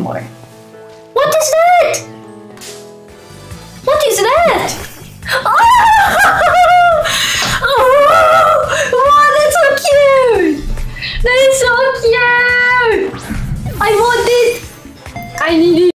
anymore. What is that? What is that? Oh! Oh! Wow, that's so cute! That is so cute! I want it! I need it!